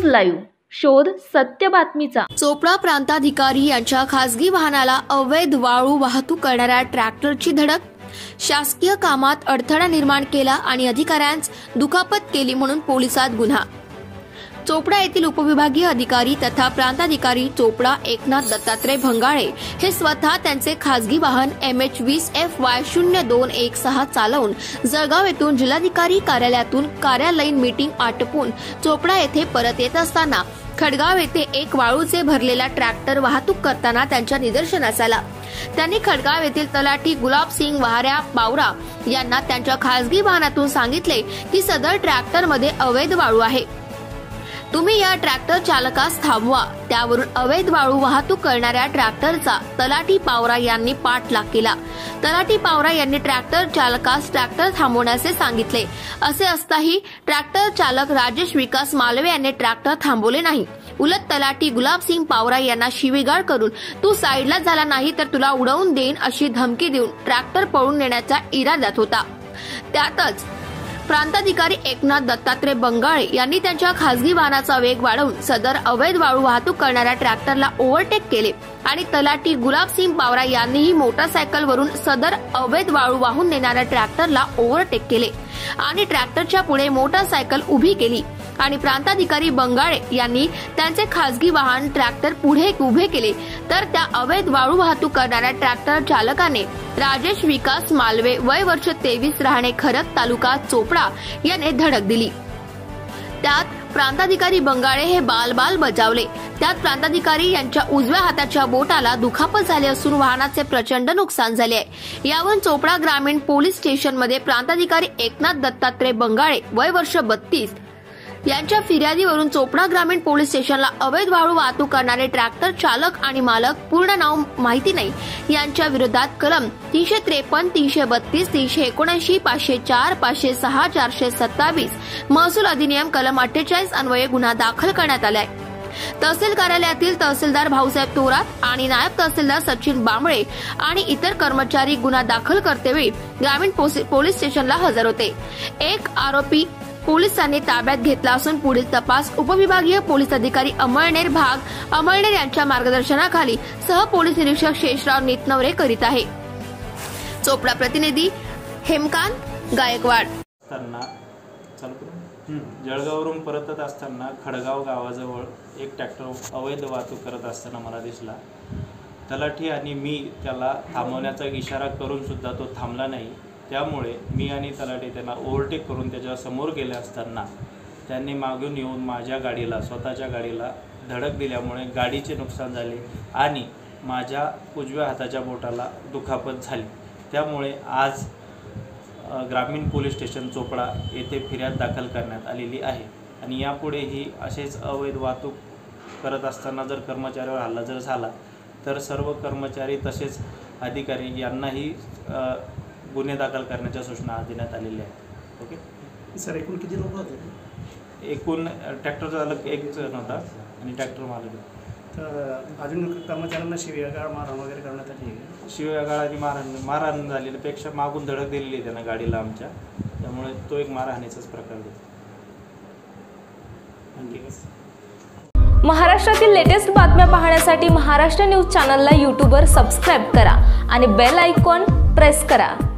Live, शोध सत्य बातमीचा। चोपडा प्रांताधिकारी यांच्या खासगी वाहनाला अवैध वाळू वाहतूक करणाऱ्या ट्रॅक्टरची धडक, शासकीय कामात अडथळा निर्माण केला आणि अधिकाऱ्यांस दुखापत केली म्हणून पोलिसात गुन्हा। चोपडा येथील उपविभागीय अधिकारी तथा प्रांताधिकारी चोपडा एकनाथ दत्तात्रय भंगाळे हे स्वतः त्यांचे खासगी वाहन MH20FY0216 चालवून जळगाव येथून जिल्हाधिकारी कार्यालयातून कार्यालयीन मीटिंग आटपून चोपडा येथे परत येत असताना खडगाव येथे एक वाळूचे भरलेला ट्रॅक्टर वाहतूक करताना त्यांच्या निदर्शनास आला। त्यांनी खडगाव येथील तलाठी गुलाबसिंग वाहऱ्या बावरा यांना त्यांच्या खासगी वाहनातून सांगितले की सदर ट्रॅक्टरमध्ये अवैध वाळू आहे, तुम्ही या ट्रॅक्टर चालकास थांबवा। त्यावरून अवैध वाळू वाहतूक करणाऱ्या ट्रॅक्टरचा तलाठी पावरा यांनी पाठलाग केला। तलाठी पावरा यांनी ट्रॅक्टर चालकास ट्रॅक्टर थांबवण्याचे सांगितले। असे असताही ट्रॅक्टर चालक राजेश विकास मालवे यांनी ट्रॅक्टर थांबवले नाही। उलट तलाठी गुलाबसिंग पावरा यांना शिवीगाळ करून तू साईडला झाला नाही तर तुला उडवून देईन अशी धमकी देऊन ट्रॅक्टर पळून नेण्याचा इराद्यात होता। त्यातच प्रांताधिकारी एकनाथ दत्तात्रय बंगाळे यांनी त्यांच्या खासगी वाहनाचा वेग वाढवून सदर अवैध वाळू वाहतूक करणाऱ्या ट्रॅक्टरला ओव्हरटेक केले आणि तलाठी गुलाबसिंग पावरा यांनीही मोटारसायकलवरून सदर अवैध वाळू वाहून नेणाऱ्या ट्रॅक्टरला ओव्हरटेक केले आणि ट्रॅक्टरच्या पुढे मोटारसायकल उभी केली आणि प्रांताधिकारी बंगाळे यांनी त्यांचे खासगी वाहन ट्रॅक्टर पुढे उभे केले तर त्या अवैध वाळू वाहतूक करणाऱ्या ट्रॅक्टर चालकाने राजेश विकास मालवे वय वर्ष 23 राहणे खरक तालुका चोपडा याने धडक दिली। त्यात प्रांताधिकारी बंगाळे हे बाल बजावले। त्यात प्रांताधिकारी यांच्या उजव्या हाताच्या बोटाला दुखापत झाली असून वाहनाचे प्रचंड नुकसान झाले आहे। यावरून चोपडा ग्रामीण पोलीस स्टेशनमध्ये प्रांताधिकारी एकनाथ दत्तात्रय बंगाळे वय वर्ष 32 यांच्या फिर्यादीवरून चोपडा ग्रामीण पोलीस स्टेशनला अवैध वाळू वाहतूक करणारे ट्रॅक्टर चालक आणि मालक पूर्ण नाव माहिती नाही यांच्या विरोधात कलम 353, 332, 379, 504, 506, 427 महसूल अधिनियम कलम 48 अन्वये गुन्हा दाखल करण्यात आलाय। तहसील कार्यालयातील तहसीलदार भाऊसाहेब थोरात आणि नायब तहसीलदार सचिन बांबळे आणि इतर कर्मचारी गुन्हा दाखल करतेवेळी ग्रामीण पोलीस स्टेशनला हजर होते। एक आरोपी पोलिसांनी ताब्यात घेतला असून पुढील तपास उपविभागीय पोलीस अधिकारी अमळनेर यांच्या मार्गदर्शनाखाली सह पोलीस निरीक्षक शेषराव नितनवरे करीत आहे। चोपडा प्रतिनिधी हेमकांत गायकवाड। जळगाववरून परतत असताना खडगाव गावाजवळ एक ट्रॅक्टर अवैध वाहतूक करत असताना मला दिसला। तलाठी आणि मी त्याला थांबवण्याचा इशारा करून सुद्धा तो थांबला नाही। त्यामुळे मी आणि तलाठी त्यांना ओव्हरटेक करून त्याच्या समोर गेले असताना त्यांनी मागून येऊन माझ्या गाडीला स्वतःच्या गाडीला धडक दिल्यामुळे गाडीचे नुकसान झाले आणि माझ्या उजव्या हाताच्या बोटाला दुखापत झाली। त्यामुळे आज ग्रामीण पोलीस स्टेशन चोपडा येथे फिर्याद दाखल करण्यात आलेली आहे आणि यापुढेही असेच अवैध वाहतूक करत असताना जर कर्मचाऱ्यावर हल्ला जर झाला तर सर्व कर्मचारी तसेच अधिकारी यांनाही गुन्हे दाखल करण्याच्या सूचना देण्यात आलेल्या आहेत। ओके सर, एकूण किती लोक होते? एकूण ट्रॅक्टर चालक एक जण होता आणि ट्रॅक्टर मालक। तर अजून कर्मचाऱ्यांना शिवीगाळ मारहाण वगैरे करण्यात आली? शिवीगाळ आणि मारहाण झालेल्यापेक्षा मागून धडक दिलेली आहे त्यांना गाडीला आमच्या, त्यामुळे तो एक मारहाणीचाच प्रकार होता। महाराष्ट्रातील लेटेस्ट बातम्या पाहण्यासाठी महाराष्ट्र न्यूज चॅनलला यूट्यूबवर सबस्क्राईब करा आणि बेल आयकॉन प्रेस करा।